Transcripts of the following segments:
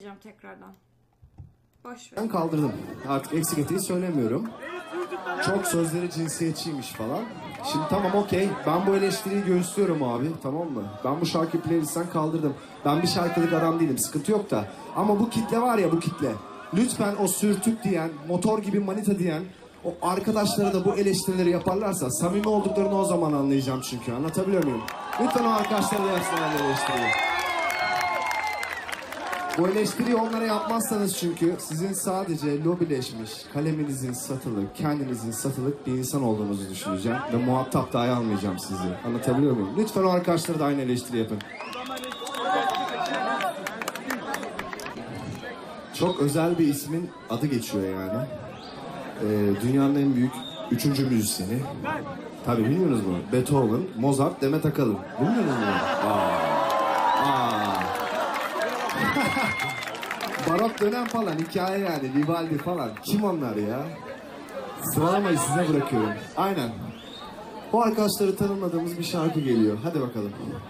tekrardan. Boş ver. Ben kaldırdım. Artık eksik eteği söylemiyorum. Çok sözleri cinsiyetçiymiş falan. Şimdi tamam okey. Ben bu eleştiriyi göğüslüyorum abi. Tamam mı? Ben bu şarkı playlist'ten kaldırdım. Ben bir şarkılık adam değilim. Sıkıntı yok da. Ama bu kitle var ya bu kitle. Lütfen o sürtük diyen, motor gibi manita diyen o arkadaşlara da bu eleştirileri yaparlarsa samimi olduklarını o zaman anlayacağım çünkü. Anlatabiliyor muyum? Lütfen o arkadaşlara da yapsınlar eleştiriyi. Bu eleştiriyi onlara yapmazsanız çünkü sizin sadece lobileşmiş, kaleminizin satılık, kendinizin satılık bir insan olduğunuzu düşüneceğim. Ve muhatap dahi almayacağım sizi. Anlatabiliyor muyum? Lütfen o arkadaşlara da aynı eleştiri yapın. Çok özel bir ismin adı geçiyor yani. Dünyanın en büyük 3. müzisyeni. Tabii bilmiyorsunuz mu? Beethoven, Mozart, Demet Akalın. Bilmiyorsunuz mu? Barok dönem falan hikaye yani. Vivaldi falan. Kim onlar ya? Sıralamayı size bırakıyorum. Aynen. Bu arkadaşları tanımladığımız bir şarkı geliyor. Hadi bakalım.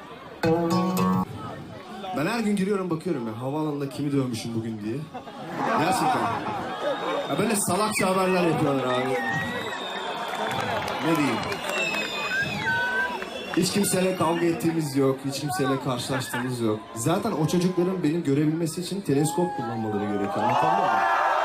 Ben her gün giriyorum bakıyorum ya. Havaalanında kimi dövmüşüm bugün diye. Gerçekten. Ya böyle salakça haberler yapıyorlar abi. Ne diyeyim? Hiç kimseyle kavga ettiğimiz yok, hiç kimseyle karşılaştığımız yok. Zaten o çocukların beni görebilmesi için teleskop kullanmaları gerekiyor. Anlatabiliyor muyum?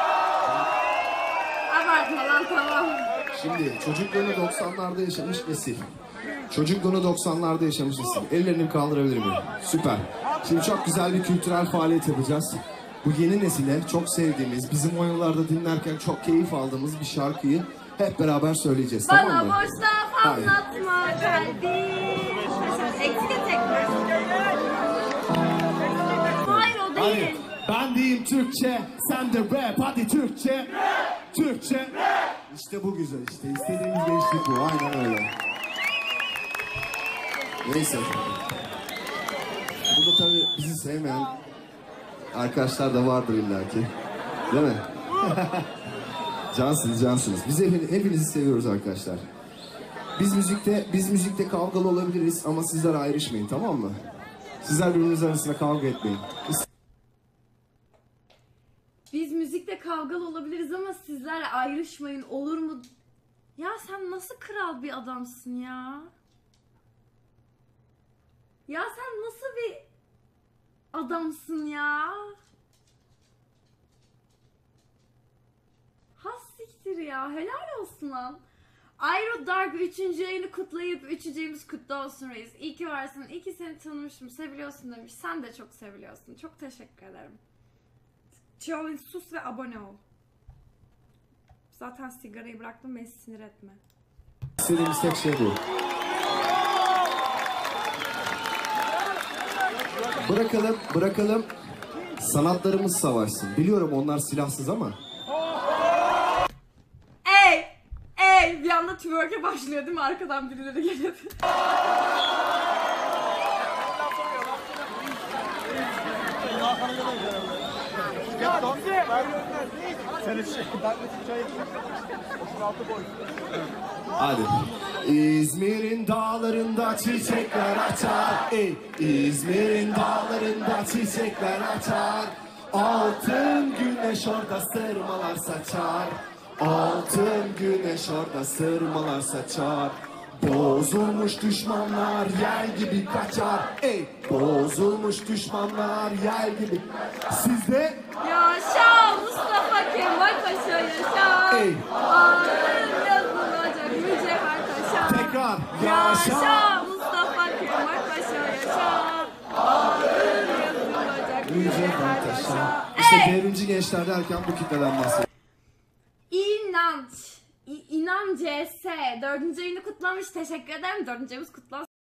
Abartma lan, tamam. Şimdi çocukluğunu 90'larda yaşamış nesil. Çocukluğunu 90'larda yaşamış nesil. Ellerini kaldırabilir miyim? Süper. Şimdi çok güzel bir kültürel faaliyet yapacağız. Bu yeni nesile çok sevdiğimiz, bizim o yıllarda dinlerken çok keyif aldığımız bir şarkıyı hep beraber söyleyeceğiz. Bana tamam mı? boş laf anlatma kalbim. Eksik etek mi? Hayır o değil. Hayır. Ben diyeyim Türkçe, sen de rap. Hadi Türkçe. Türkçe. İşte bu güzel işte. İstediğimiz gençlik bu. Aynen öyle. Neyse. Burada tabii bizi sevmeyen arkadaşlar da vardır illaki. Değil mi? Cansınız, cansınız. Biz hepinizi seviyoruz arkadaşlar. Biz müzikte kavgalı olabiliriz ama sizler ayrışmayın, tamam mı? Sizler birbiriniz arasında kavga etmeyin. Biz müzikte kavgalı olabiliriz ama sizlerle ayrışmayın, olur mu? Ya sen nasıl kral bir adamsın ya? Ya sen nasıl bir adamsın ya? Has siktir ya, helal olsun lan. Aero Dark 3. yayını kutlayıp 3. yayımız kutlu olsun reis. İyi ki varsın, iyi ki seni tanımışım, seviliyorsun demiş. Sen de çok seviliyorsun, çok teşekkür ederim. Çiolin sus ve abone ol. Zaten sigarayı bıraktım, beni sinir etme. İstediğimiz tek şey bu. Bırakalım sanatlarımız savaşsın. Biliyorum onlar silahsız ama. Bir anda twerk'e başlıyor değil mi? Arkadan birileri geliyor. Hadi. İzmir'in dağlarında çiçekler açar. İzmir'in dağlarında çiçekler açar. Altın güneş orada sırmalar saçar. Altın güneş orada sırmalar saçar. Bozulmuş düşmanlar yel gibi kaçar. Bozulmuş düşmanlar yel gibi. Sizde Yaşa Mustafa Kemal Paşa yaşa. Altın yazılacak mücevher taşa. tekrar Yaşa Mustafa Kemal Paşa yaşa. Altın yazılacak mücevher taşa. İşte devrimci gençler derken bu kitleden bahsediyorum. İnan CS 4. yayını kutlamış. Teşekkür ederim. 4. yayımız kutlu olsun.